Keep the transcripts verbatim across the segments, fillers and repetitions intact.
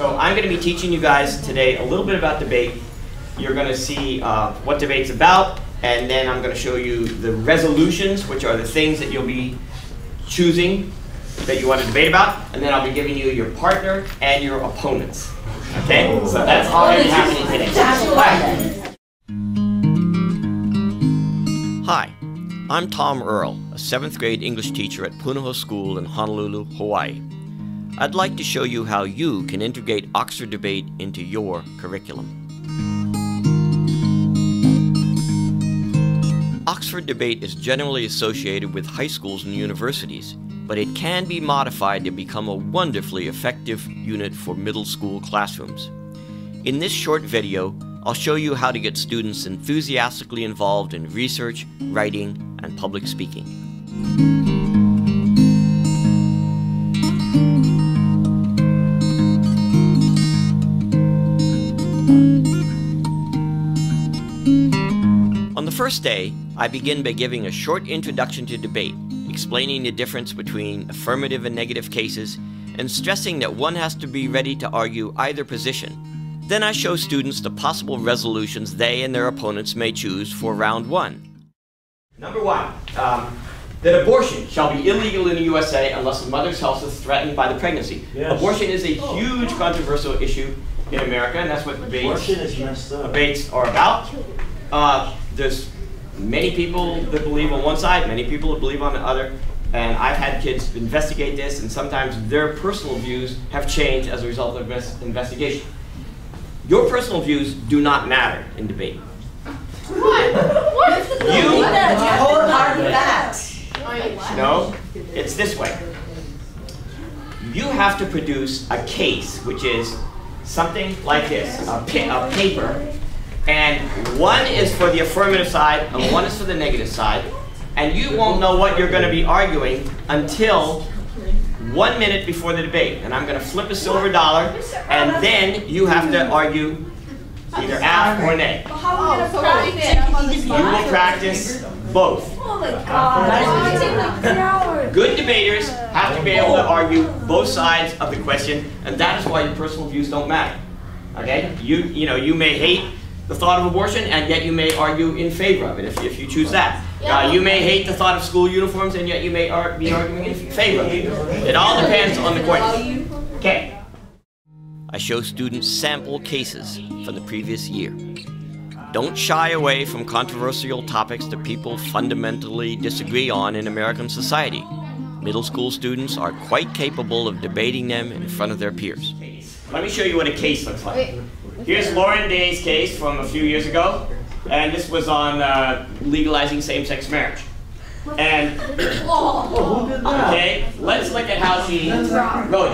So I'm going to be teaching you guys today a little bit about debate. You're going to see uh, what debate's about, and then I'm going to show you the resolutions, which are the things that you'll be choosing that you want to debate about, and then I'll be giving you your partner and your opponents. Okay? So that's all going to be happening today. Hi, I'm Tom Earle, a seventh grade English teacher at Punahou School in Honolulu, Hawaii. I'd like to show you how you can integrate Oxford debate into your curriculum. Oxford debate is generally associated with high schools and universities, but it can be modified to become a wonderfully effective unit for middle school classrooms. In this short video, I'll show you how to get students enthusiastically involved in research, writing, and public speaking. On the first day, I begin by giving a short introduction to debate, explaining the difference between affirmative and negative cases, and stressing that one has to be ready to argue either position. Then I show students the possible resolutions they and their opponents may choose for round one. Number one, um, that abortion shall be illegal in the U S A unless a mother's health is threatened by the pregnancy. Yes. Abortion is a huge controversial issue in America, and that's what debates, abortion is messed up. debates are about. Uh, there's many people that believe on one side, many people that believe on the other, and I've had kids investigate this, and sometimes their personal views have changed as a result of this investigation. Your personal views do not matter in debate. What? What? You Hold hard facts. No, it's this way. You have to produce a case, which is something like this, a, pa a paper, and one is for the affirmative side and one is for the negative side, and you won't know what you're going to be arguing until one minute before the debate. And I'm going to flip a silver dollar, and then you have to argue either aft or nay. You will practice both. Good debaters have to be able to argue both sides of the question, and that is why your personal views don't matter. Okay? You, you know, you may hate the thought of abortion, and yet you may argue in favor of it if, if you choose that. Uh, you may hate the thought of school uniforms, and yet you may ar be arguing in favor of it. It all depends on the question. Okay. I show students sample cases from the previous year. Don't shy away from controversial topics that people fundamentally disagree on in American society. Middle school students are quite capable of debating them in front of their peers. Let me show you what a case looks like. Here's Lauren Day's case from a few years ago, and this was on uh, legalizing same-sex marriage. And, okay, let's look at how she wrote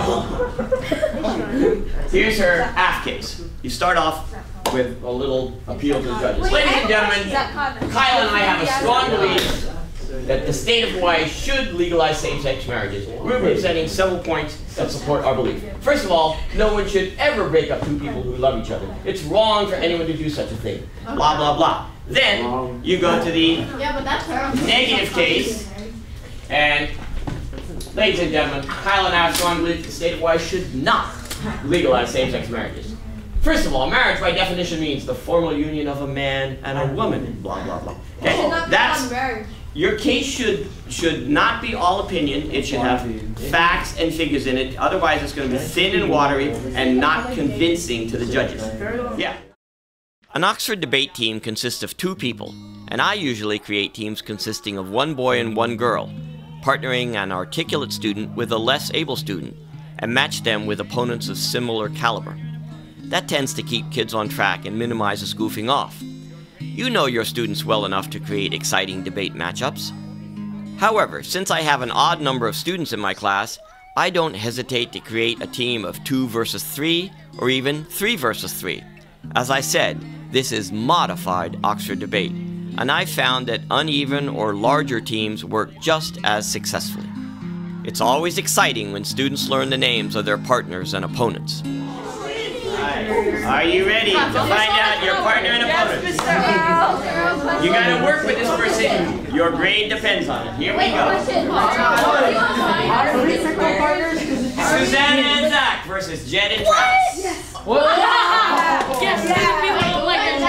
it. Here's her aft case. You start off with a little appeal to the judges. Ladies and gentlemen, Kyle and I have a strong belief that the state of Hawaii should legalize same-sex marriages. We're presenting several points that support our belief. First of all, no one should ever break up two people who love each other. It's wrong for anyone to do such a thing. Blah, blah, blah. Then you go to the negative case, and ladies and gentlemen, Kyle and I have strong belief the state of Hawaii should not legalize same-sex marriages. First of all, marriage by definition means the formal union of a man and a woman. Blah, blah, blah. Okay? That's your case should should not be all opinion. It should have facts and figures in it. Otherwise, it's going to be thin and watery and not convincing to the judges. Yeah. An Oxford debate team consists of two people, and I usually create teams consisting of one boy and one girl, partnering an articulate student with a less able student, and match them with opponents of similar caliber. That tends to keep kids on track and minimizes goofing off. You know your students well enough to create exciting debate matchups. However, since I have an odd number of students in my class, I don't hesitate to create a team of two versus three, or even three versus three. As I said, this is modified Oxford debate, and I found that uneven or larger teams work just as successfully. It's always exciting when students learn the names of their partners and opponents. Are you ready to find out your partner and opponent? You gotta work with this person. Your grade depends on it. Here we go. Susanna and Zach versus Jed and Travis. Yes. What? Yes. People like your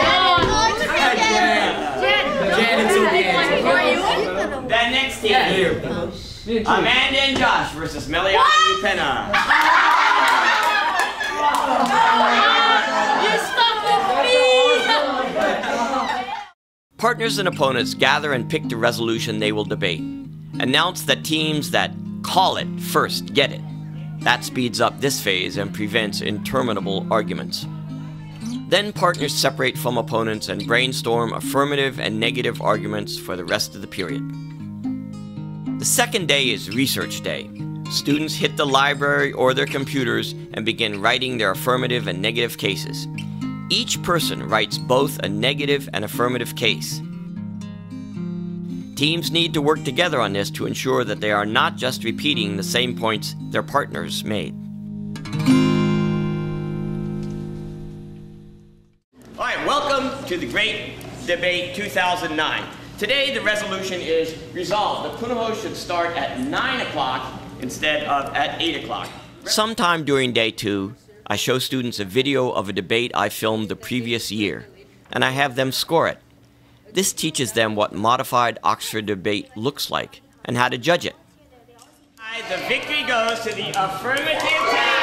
Jed and Susanna. That next team. Amanda and Josh versus Meliana and Upenna. You stuck with me! Partners and opponents gather and pick the resolution they will debate. Announce that teams that call it first get it. That speeds up this phase and prevents interminable arguments. Then partners separate from opponents and brainstorm affirmative and negative arguments for the rest of the period. The second day is research day. Students hit the library or their computers and begin writing their affirmative and negative cases. Each person writes both a negative and affirmative case. Teams need to work together on this to ensure that they are not just repeating the same points their partners made. All right, welcome to the Great Debate two thousand nine. Today the resolution is resolved. The Punahou should start at nine o'clock instead of at eight o'clock. Sometime during day two, I show students a video of a debate I filmed the previous year, and I have them score it. This teaches them what modified Oxford debate looks like and how to judge it. The victory goes to the affirmative team.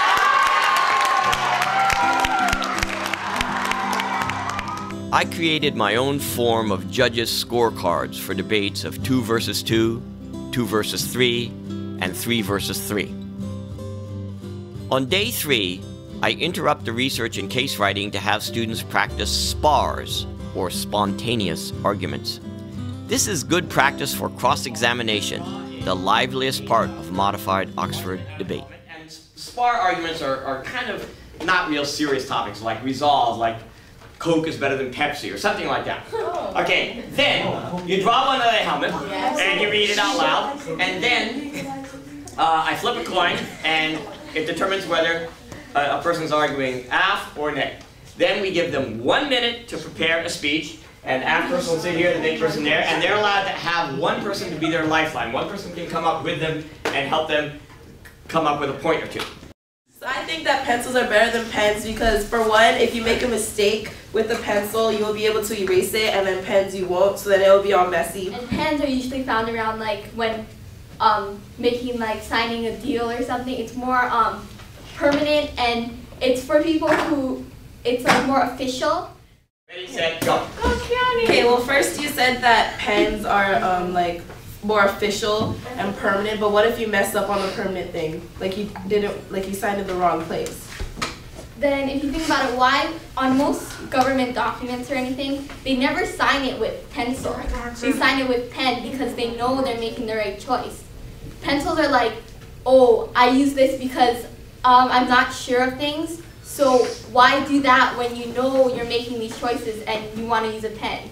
I created my own form of judges' scorecards for debates of two versus two, two versus three, and three versus three. On day three, I interrupt the research and case writing to have students practice spars, or spontaneous arguments. This is good practice for cross-examination, the liveliest part of modified Oxford debate. And spar arguments are, are kind of not real serious topics, like resolve, like Coke is better than Pepsi, or something like that. Okay, then you draw one of the helmet, and you read it out loud, and then uh, I flip a coin, and it determines whether a, a person's arguing af or neg. Then we give them one minute to prepare a speech, and af person will sit here, the neg person there, and they're allowed to have one person to be their lifeline. One person can come up with them and help them come up with a point or two. So I think that pencils are better than pens because, for one, if you make a mistake with a pencil, you will be able to erase it, and then pens you won't, so then it will be all messy. And pens are usually found around like when um, making like signing a deal or something. It's more um, permanent, and it's for people who it's like more official. Ready, set, go. Okay, well first you said that pens are um, like more official and permanent, but what if you mess up on the permanent thing? Like you didn't, like you signed in the wrong place. Then if you think about it, why on most government documents or anything, they never sign it with pencil. They sign it with pen because they know they're making the right choice. Pencils are like, oh, I use this because um, I'm not sure of things. So why do that when you know you're making these choices and you want to use a pen?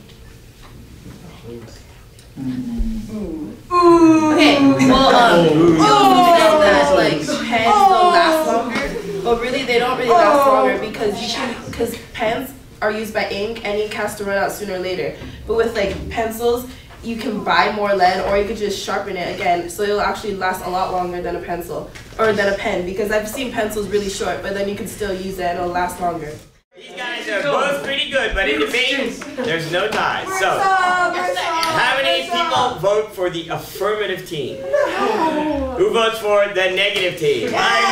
Okay, well, um, you know that like pens don't last longer, but really they don't really last longer because you can, because pens are used by ink and ink has to run out sooner or later. But with like pencils, you can buy more lead or you could just sharpen it again, so it'll actually last a lot longer than a pencil or than a pen, because I've seen pencils really short, but then you can still use it and it'll last longer. These guys are both pretty good, but in debate, there's no ties. So, how many people vote for the affirmative team? Who votes for the negative team?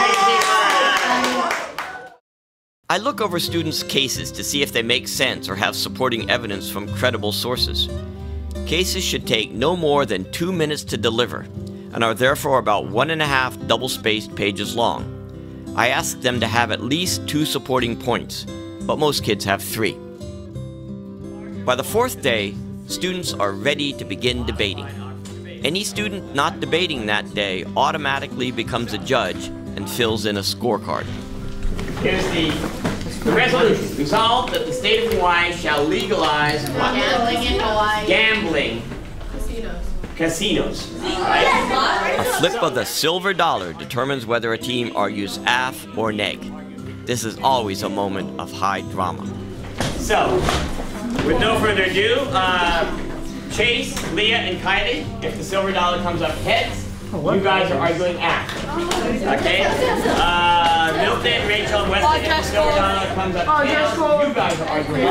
I look over students' cases to see if they make sense or have supporting evidence from credible sources. Cases should take no more than two minutes to deliver and are therefore about one and a half double-spaced pages long. I ask them to have at least two supporting points, but most kids have three. By the fourth day, students are ready to begin debating. Any student not debating that day automatically becomes a judge and fills in a scorecard. Here's the, the resolution. Resolved that the state of Hawaii shall legalize what? Gambling in Hawaii. Gambling. Casinos. Casinos. Right? A flip of the silver dollar determines whether a team argues af or neg. This is always a moment of high drama. So, with no further ado, uh, Chase, Leah, and Kylie, if the silver dollar comes up heads, you guys are arguing af. Okay. Uh, Milton, Rachel, Wesley, and Silver Donna comes up. Oh, just go. You guys are arguing.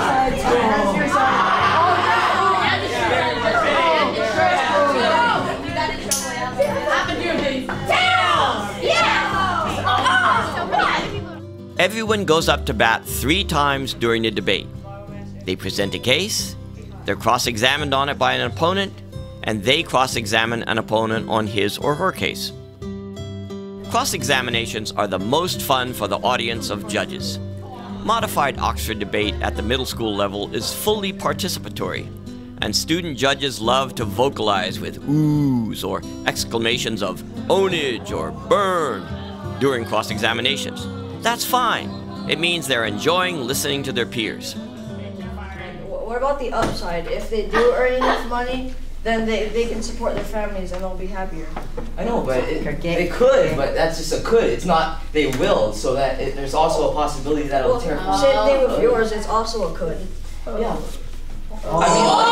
Everyone goes up to bat three times during the debate. They present a case, they're cross-examined on it by an opponent, and they cross-examine an opponent on his or her case. Cross-examinations are the most fun for the audience of judges. Modified Oxford debate at the middle school level is fully participatory, and student judges love to vocalize with oohs or exclamations of ownage or burn during cross-examinations. That's fine. It means they're enjoying listening to their peers. What about the upside? If they do earn enough money, then they, they can support their families and they'll be happier. I know, but it, they could, but that's just a could. It's not they will, so that it, there's also a possibility that it'll Well, tear. same thing with yours, it's also a could. Yeah. I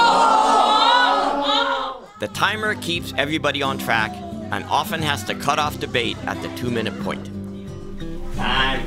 mean, the timer keeps everybody on track and often has to cut off debate at the two-minute point. Time.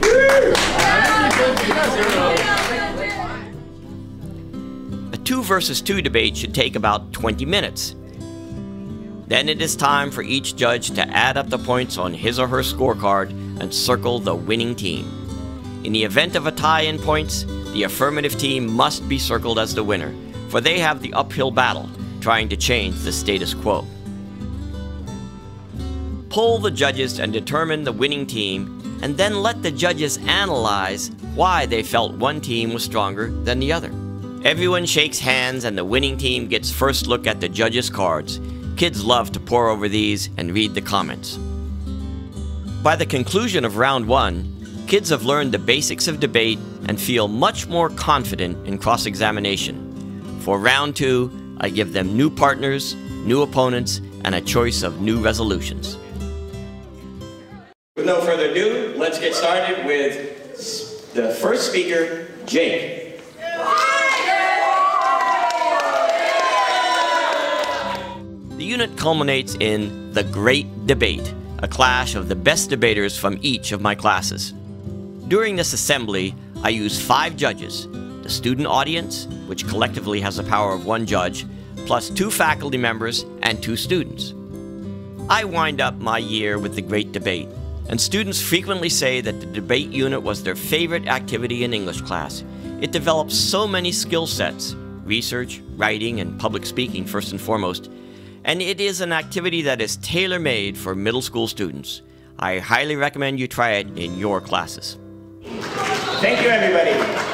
A two versus two debate should take about twenty minutes. Then it is time for each judge to add up the points on his or her scorecard and circle the winning team. In the event of a tie in points, the affirmative team must be circled as the winner, for they have the uphill battle trying to change the status quo. Poll the judges and determine the winning team, and then let the judges analyze why they felt one team was stronger than the other. Everyone shakes hands and the winning team gets first look at the judges' cards. Kids love to pore over these and read the comments. By the conclusion of round one, kids have learned the basics of debate and feel much more confident in cross-examination. For round two, I give them new partners, new opponents, and a choice of new resolutions. With no further ado, let's get started with the first speaker, Jake. The unit culminates in the Great Debate, a clash of the best debaters from each of my classes. During this assembly, I use five judges, the student audience, which collectively has the power of one judge, plus two faculty members and two students. I wind up my year with the Great Debate, and students frequently say that the debate unit was their favorite activity in English class. It develops so many skill sets, research, writing, and public speaking first and foremost, and it is an activity that is tailor-made for middle school students. I highly recommend you try it in your classes. Thank you, everybody.